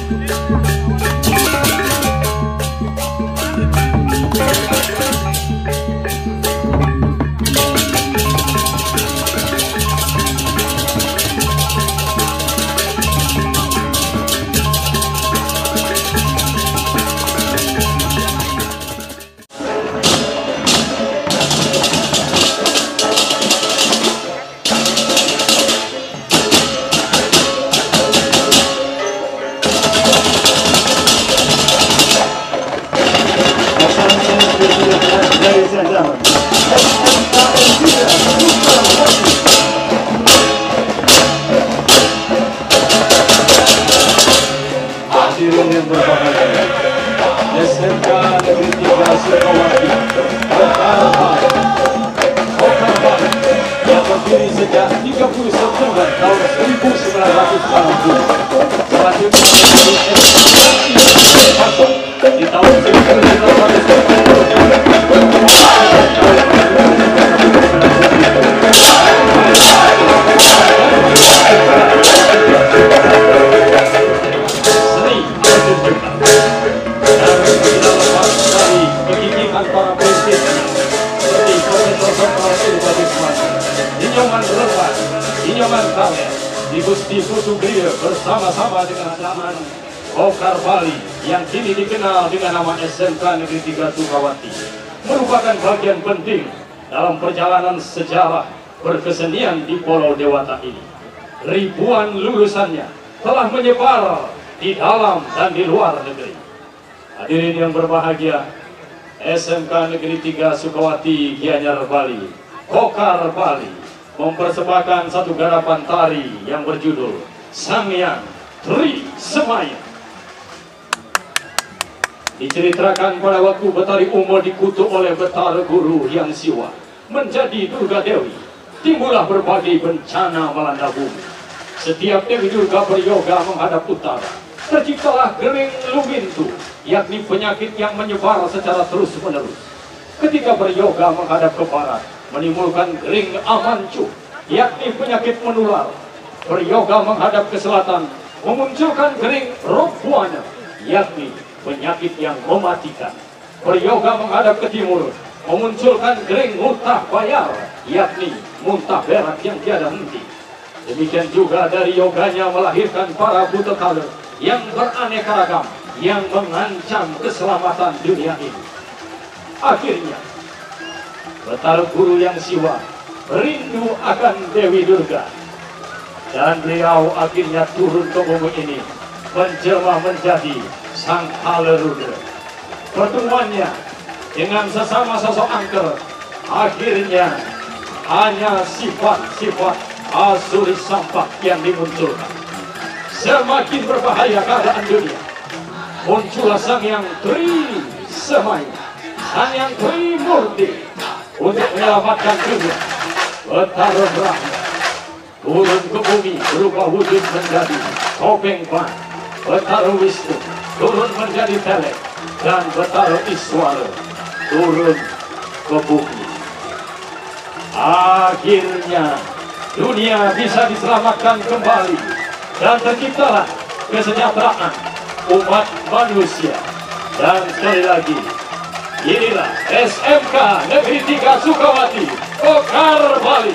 Hadirin yang berbahagia, SMK Negeri 3 Sukawati Hokarban yang berdiri sejak 30 September tahun 1960. Selanjutnya di tahun 1990 Inyoman Kalian di Gusti Putu Gede bersama-sama dengan zaman Hokar Bali yang kini dikenal dengan nama SMK Negeri 3 Sukawati merupakan bagian penting dalam perjalanan sejarah berkesenian di Pulau Dewata ini. Ribuan lulusannya telah menyebar di dalam dan di luar negeri. Hadirin yang berbahagia, SMK Negeri 3 Sukawati Gianyar Bali, Hokar Bali mempersembahkan satu garapan tari yang berjudul Sanghyang Tri Semaya. Diceritakan pada waktu Betari Umo dikutuk oleh Betara Guru Hyang Siwa menjadi Durga Dewi, timbullah berbagai bencana melanda bumi. Setiap Dewi Durga beryoga menghadap utara, terciptalah Gering Lumintu, yakni penyakit yang menyebar secara terus-menerus. Ketika beryoga menghadap ke barat, menimbulkan Gering Amancu, yakni penyakit menular. Beryoga menghadap ke selatan, memunculkan Gering Robuana, yakni penyakit yang mematikan. Beryoga menghadap ke timur, memunculkan Gering Muntah Bayar, yakni muntah berak yang tiada henti. Demikian juga dari yoganya melahirkan para buta kala yang beraneka ragam, yang mengancam keselamatan dunia ini. Akhirnya Betara Guru Hyang Siwa rindu akan Dewi Durga, dan beliau akhirnya turun ke bumi ini menjelma menjadi Sang Halerudra. Pertemuannya dengan sesama sosok angker akhirnya hanya sifat-sifat asuri sampak yang dimunculkan. Semakin berbahaya keadaan dunia, muncullah Sanghyang Tri Semaya, Sanghyang Tri Murti, untuk menyelamatkan dunia. Betara Brahma turun ke bumi berubah wujud menjadi topeng ban. Betara Wisnu turun menjadi telek, dan Betara Iswara turun ke bumi. Akhirnya dunia bisa diselamatkan kembali dan terciptalah kesejahteraan umat manusia. Dan sekali lagi, inilah SMK Negeri 3 Sukawati, Hokar Bali.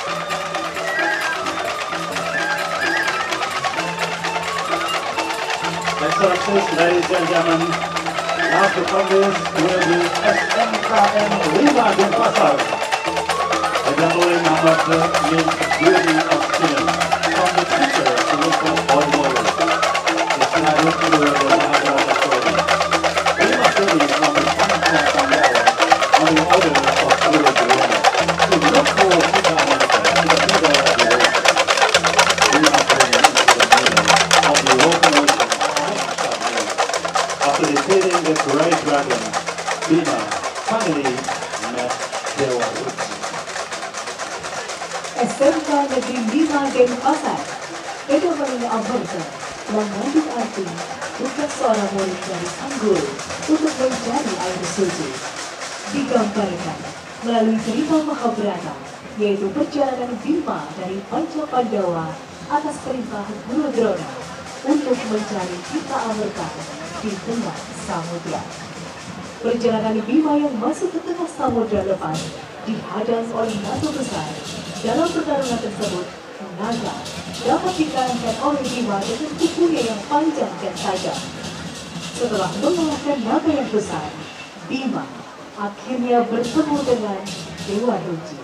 Excellencies, ladies and gentlemen, now to converse will be SMKN 5 Denpasar. Example number 2 means beauty of students from the teacher to local auditorium. It's not looking to the Mahadra story. We must study from the content from there on the order of Guru Durga to look for Sita Mantra to the middle of the road. We must study into the middle of the locomotion. After defeating the great dragon, Bhima finally met Dewa Rukmini. SMK Negeri 5 Denpasar, Kedatangan Amrita mengandung arti bukan seorang murid dari sang guru untuk mencari air suci. Digambarkan melalui cerita Mahabharata, yaitu perjalanan Bhima dari Panca Pandawa atas perintah Guru Drona untuk mencari Kita Amerta di tengah samudra. Perjalanan Bima yang masuk ke tengah samudra lepas dihadang oleh naga besar. Dalam pertarungan tersebut, naga dapat dikalahkan oleh Bima dengan kukunya yang panjang dan tajam. Setelah mengalahkan naga yang besar, Bima akhirnya bertemu dengan Dewa Ruci.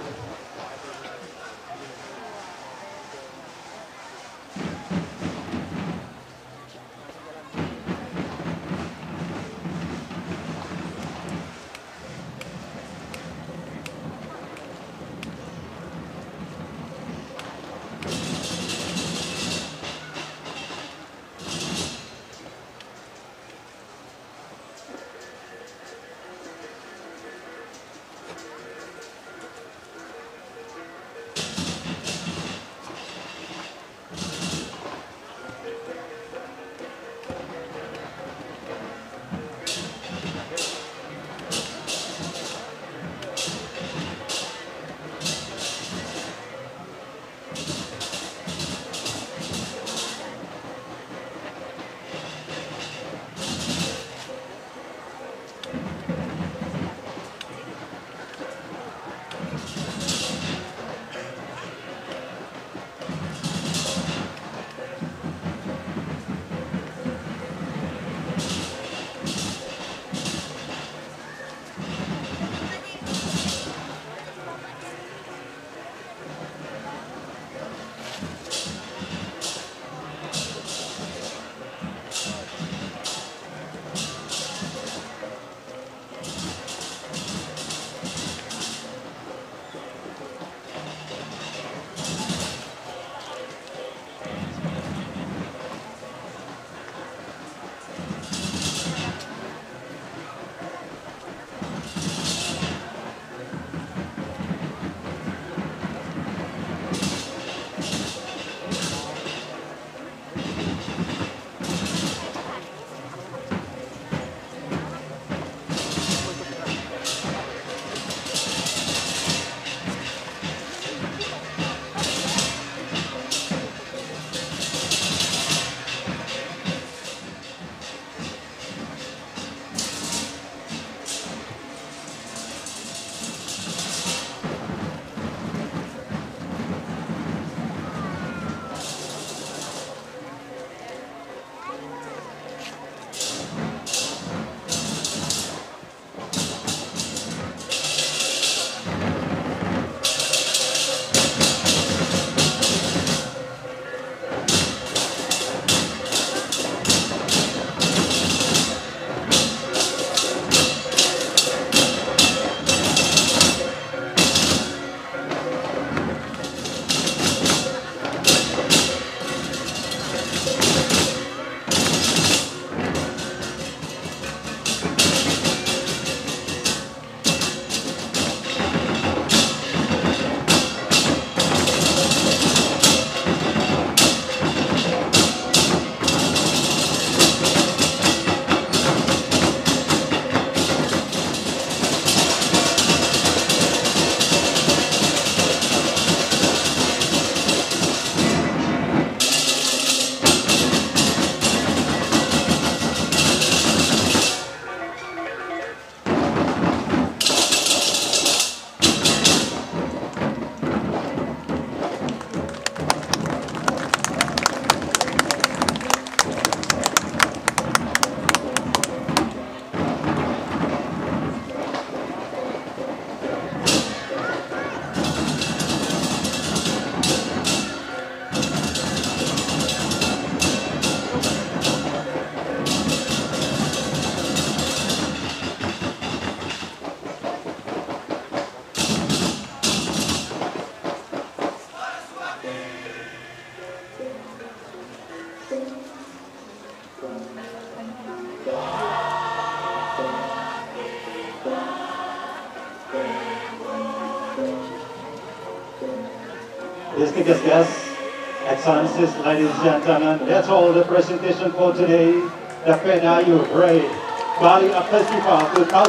Distinguished guests, Excellencies, ladies and gentlemen, that's all the presentation for today. The Penayu Parade Bali Up Festival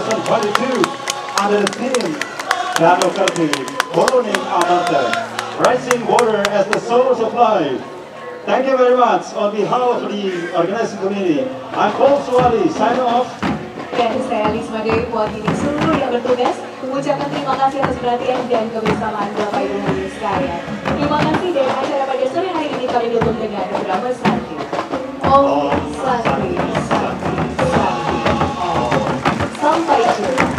2022 under the theme Dano Karti, Boroning Amarta, rising water as the source of life. Thank you very much. On behalf of the organizing committee, I'm Paul Suwali, sign off. Dan saya Lisma Dewi mewakili seluruh yang bertugas mengucapkan terima kasih atas perhatian dan kebersamaan Bapak Ibu hadirin sekalian. Terima kasih, dan acara pada sore hari ini kami tutup dengan beberapa santi. Om Santi, Santi, Santi, Om. Sampai jumpa.